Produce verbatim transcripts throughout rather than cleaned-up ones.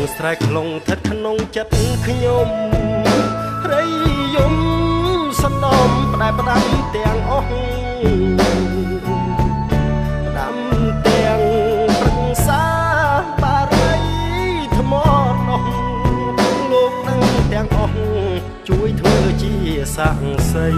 ស្រែកខ្លងថិតក្នុងចិត្តខ្ញុំរីយំសំណំផ្ដែផ្ដាំទាំងអស់ផ្ដាំទាំងប្រឹក្សាបារីថ្មនោះលោកនឹងទាំងអស់ជួយធ្វើជាសាក់សី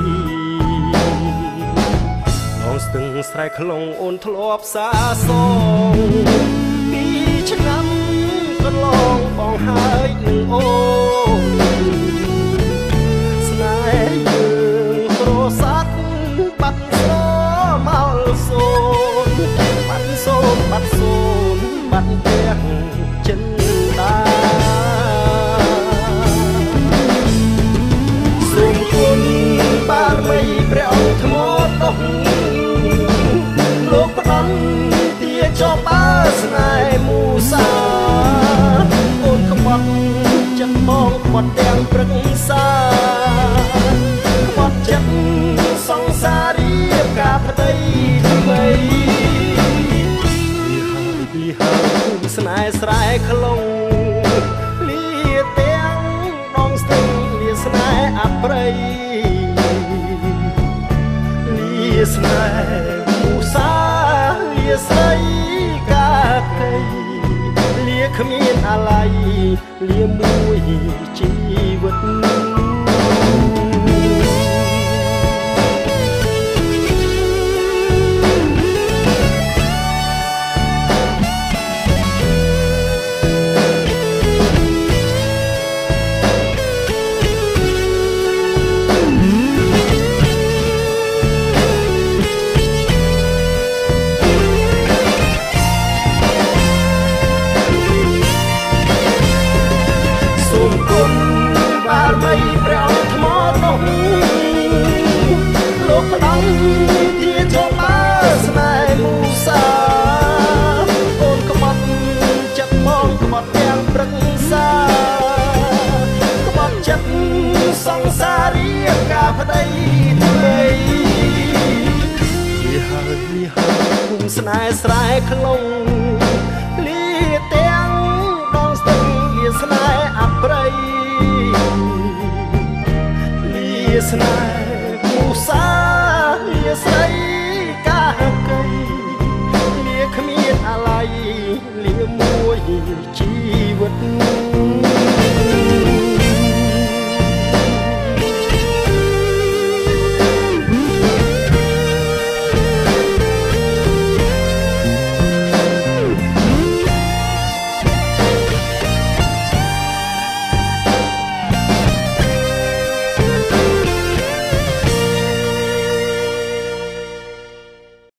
បងស្ទឹងស្រែកខ្លងអូនធ្លាប់សាសងពីឆ្នាំកន្លងបងហើយនឹងអូនស្នេហ៍យើងក្រសាត់បាត់ស្រមោលសូនបាត់សូនបាត់សូនបាត់ផ្ទះចិនដាសូមគុណបារមីព្រះអង្គថ្មនោះលោកផ្ដំទាចប់អើស្នេហ៍មូសាអូនក្បត់ចិត្តបងក្បត់ទាំងព្រឹក្សាក្បត់ចិត្តសង្សារីការប្តីថ្មីពីហើយស្នេហ៍ស្រែខ្លងលាទាំងដងស្ទឹងលាស្នេហ៍អប្រិយលាស្នេហ៍មូសាលាស្រីកាកៃលាគ្មានអាល័យលាមួយជីវិតព្រះអង្គថ្មនោះលោកផ្ដំទាចប់អើស្នេហ៍មូសាអូនក្បត់ចិត្តបងក្បត់ទាំងព្រឹក្សាក្បត់ចិត្តសង្សារីការប្តីថ្មីលីហើយលីហើយគុំស្នេហ៍ស្រែខ្លងលាទាំងដងស្ទឹងលាស្នេហ៍អប្រិយស្នេហ៍